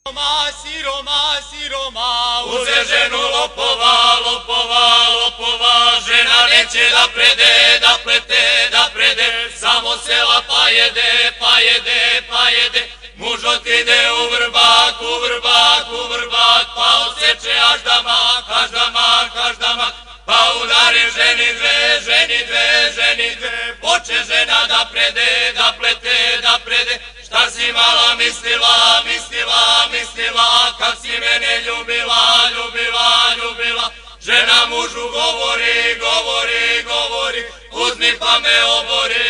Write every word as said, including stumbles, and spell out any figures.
Siroma, siroma, siroma, uze ženu lopova, lopova, lopova, žena neće da prede, da plete, da prede, samo sela pa jede, pa jede, pa jede, muž otide u vrbak, u vrbak, u vrbak, pa odseče aždamak, aždamak, aždamak, pa udari ženi dve, ženi dve, ženi dve, poče žena da prede, da plete, da prede, šta si mala mislila, mislila, mislila, kad si mene ljubila, ljubila, ljubila, žena mužu govori, govori, govori, uzmi pa me obori,